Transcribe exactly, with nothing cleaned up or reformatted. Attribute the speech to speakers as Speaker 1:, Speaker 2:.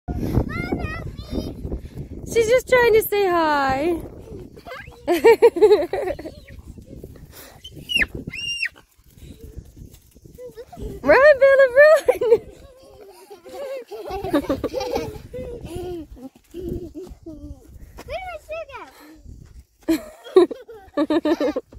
Speaker 1: She's just trying to say hi. Run, Bella, run!
Speaker 2: Where did my shoe go?